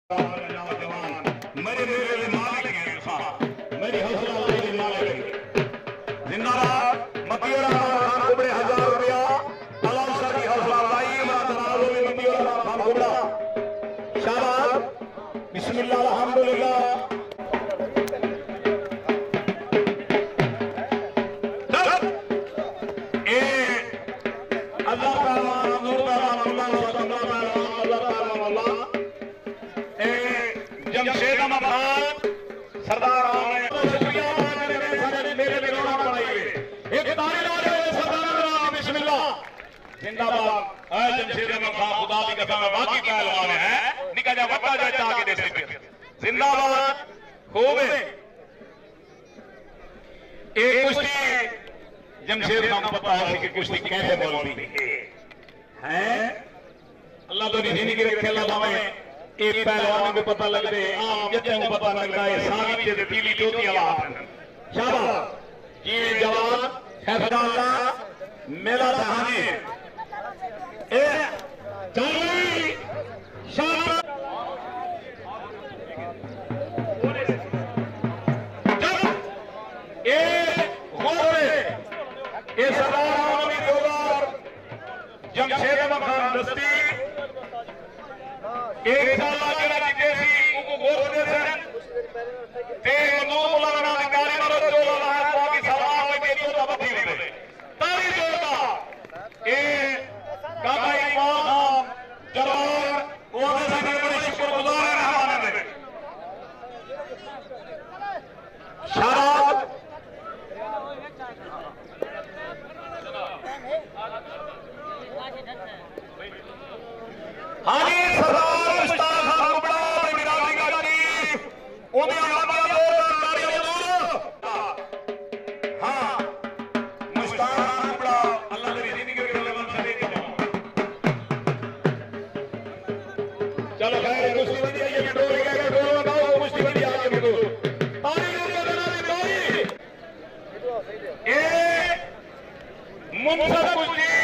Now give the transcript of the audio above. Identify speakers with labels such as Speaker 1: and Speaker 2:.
Speaker 1: मेरे मेरे मालिक हैं मेरी हौसला अफजाई मालिक हैं। जिंदाबाद मतियोरा खान कुबड़े 1000 रुपया अलाम शाह की हौसला अफजाई इमरान में मतियोरा खान कुबड़ा शाबाश बिस्मिल्लाह अल्हम्दुलिल्लाह। सरदार जिंदाबाद जमशेद अहमद खान खुदा की कसम है बाकी पहलवान है निका जा वटा जाए आगे दे सकते जिंदाबाद खूब है एक कुश्ती जमशेद खान को पता है कि कुश्ती कैसे बोलती है अल्लाह तो नहीं की रखे अल्लाह हमें एक पहलवान को पता लग रहे आम जत्ते को पता लगता है सारी चीजें पीली चौथी आवाज शाबाश ये जवान हैफाल्लाह मेला दहाने ए चाली शाबाश जब ए गोरे ए सरदार ने दो बार जमशेद अहमद खान दस्ती एक साल केड़ा जीते सी उनको गोर दे सन ते मंदूक लगाना अधिकारी मरो जो लाल बाकी सवाल में के तो बत्ती दे ताली जोड़ता ए काका इमाम खान जवान वो से बड़े शुक्रगुजार हैं हमारे में शाबाश हाजी सरदार मुश्ताक खान कुबड़ा बिरादरी का चीफ ओदे आबाद तारियां दो हां मुश्ताक खान कुबड़ा अल्लाह तेरी जिंदगी के लेवल से दे चलो खैर कुश्ती बंदी है ये डोरी का डोर लगाओ कुश्ती बंदी आगे बढ़ो तारियां दे देना दे ए मुनसब कुश्ती